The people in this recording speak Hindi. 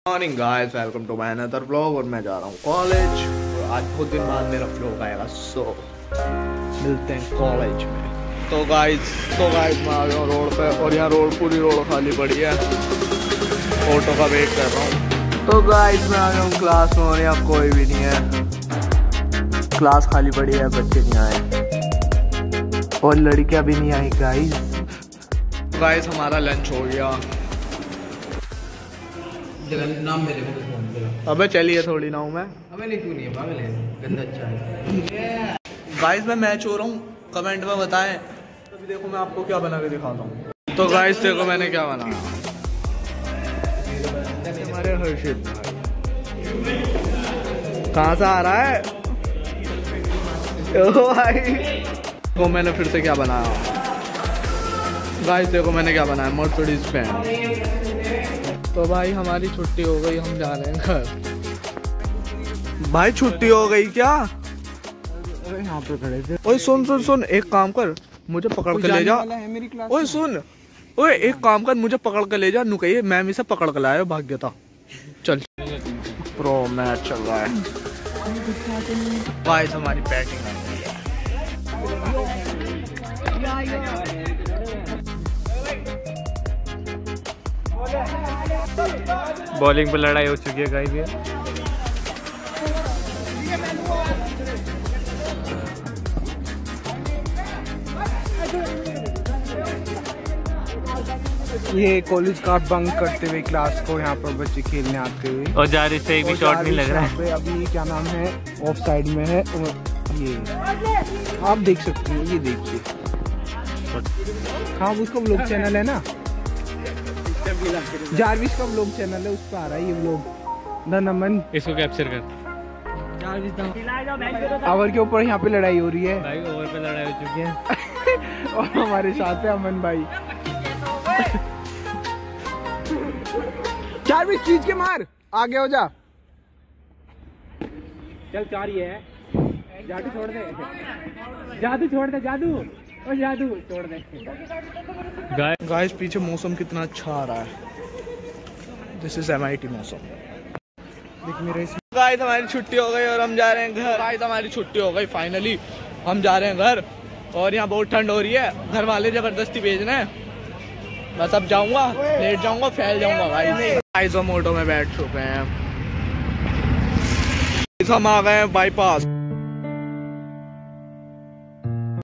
Morning guys, welcome to my another vlog. और मैं जा रहा हूँ कॉलेज और आज बहुत दिन बाद मेरा व्लॉग आएगा, सो मिलते हैं कॉलेज में। तो गाइस मैं आ गया हूँ रोड पे और यहाँ पूरी रोड खाली पड़ी है, ऑटो का वेट कर रहा हूँ। तो गाइस मैं आ गया हूँ क्लास में और यहाँ कोई भी नहीं है, क्लास खाली पड़ी है, बच्चे नहीं आए और लड़कियाँ भी नहीं आई। गाइस हमारा लंच हो गया। नाम मेरे को फोन पे। अबे चलिए थोड़ी ना हूँ मैं। अबे नहीं, तू नहीं है पागल है, गंदा अच्छा है। गाइस मैं मैच हो रहा हूँ, कमेंट में बताएं। तभी देखो मैं आपको क्या बना के दिखाता हूँ। तो गाइस देखो मैंने क्या बनाया। हमारे हर्षित कहाँ से आ रहा है ओ भाई। तो मैंने फिर से क्या बनाया गाइस, देखो मैंने क्या बनाया, मर्सिडीज बैंड। तो भाई हमारी छुट्टी हो गई, हम जा रहे हैं घर। भाई छुट्टी हो गई क्या? अरे यहाँ पे खड़े थे। ओए सुन एक काम कर, मुझे पकड़ के ले जा। ओए सुन, ओए एक काम कर, मुझे पकड़ के ले जा। नु कहिए मैम इसे पकड़ के लाया भाग्यता। चल प्रो मैच चल रहा है गाइस, हमारी बैटिंग आ गई है। बॉलिंग पे लड़ाई हो चुकी है गाइस। ये कॉलेज का बंक करते हुए क्लास को यहाँ पर बच्चे खेलने आते हुए, और जारी से एक भी शॉट नहीं लग रहा है। अभी क्या नाम है, ऑफ साइड में है। ये आप देख सकते हैं, ये देखिए। हाँ उसका व्लॉग चैनल है ना, जारविस का व्लॉग चैनल है, उस पर आ रहा है ये व्लॉग। द नमन, इसको कैप्चर कर। ओवर के ऊपर यहाँ पे लड़ाई हो रही है भाई, ओवर पे लड़ाई हो चुकी है। और हमारे साथ है अमन भाई। जारविस चीज के मार, आगे हो जा। चल चार ही है। जादू छोड़ दे, जादू छोड़ दे, जादू और जादू छोड़ दे। गाइस पीछे मौसम कितना अच्छा आ रहा है, दिस इज MIT मौसम। गाइस हमारी छुट्टी हो गई और हम जा रहे हैं घर। गाइस हमारी छुट्टी हो गई फाइनली, हम जा रहे हैं घर। और यहाँ बहुत ठंड हो रही है, घर वाले जबरदस्ती भेज रहे हैं। बस अब जाऊंगा, लेट जाऊंगा, फैल जाऊंगा भाई। गाइस हम ऑटो में बैठ चुके हैं, हम आ गए हैं बाईपास।